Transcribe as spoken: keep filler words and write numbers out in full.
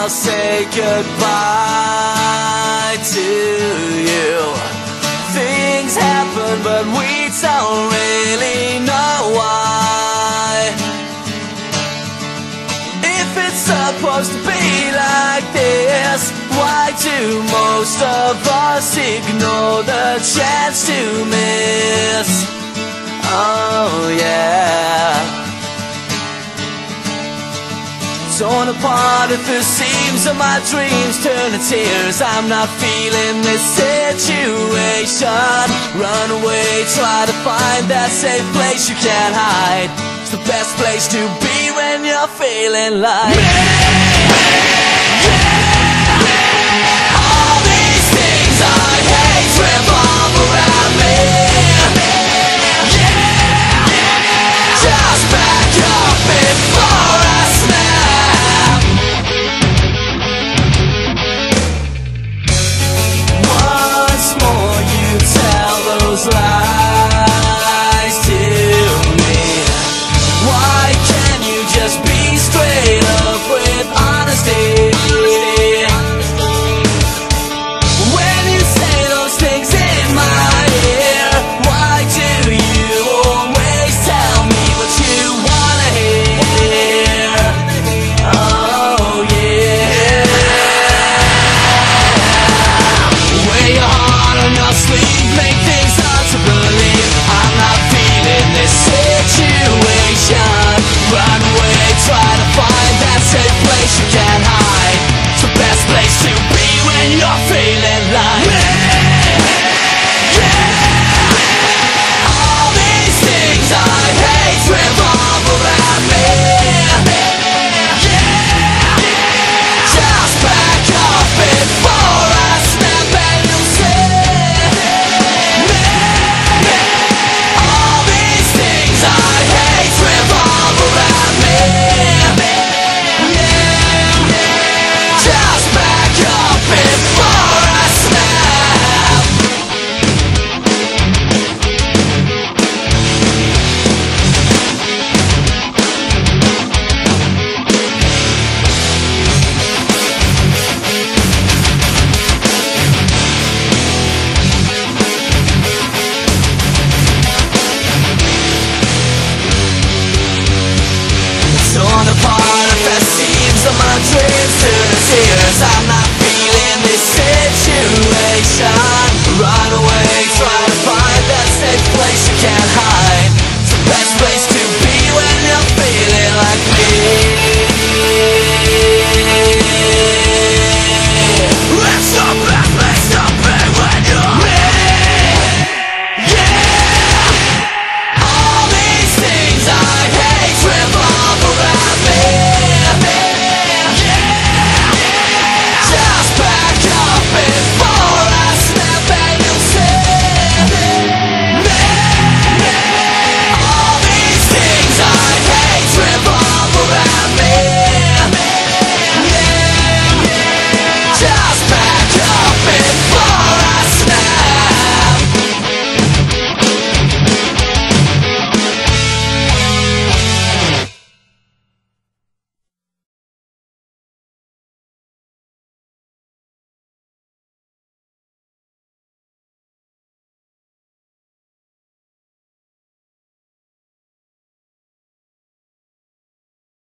say goodbye to you. Things happen but we don't really know why. If it's supposed to be like this, why do most of us ignore the chance to miss? Oh yeah. Torn apart at the seams of my dreams turn to tears. I'm not feeling this situation. Run away, try to find that safe place you can't hide. It's the best place to be when you're feeling like me. Yeah. All these things I hate revolve around me. Yeah. Just back up before I snap. Once more you tell those lies to me. Why can't you just be straight up with honesty? When you say those things in my ear, why do you always tell me what you wanna hear? Oh yeah. Wear your heart on your sleeve, make things hard to believe. I'm not feeling this situation. Run away, try to find that safe place you can't hide. It's the best place to be when you're feeling like me. Yeah. All these things I hate revolve around me. Yeah. Just back up before I snap and you'll see me. All these things I hate revolve around me. Yeah. Just back up before I snap. Torn apart at the seams of my dreams to the tears. I'm not feeling this situation.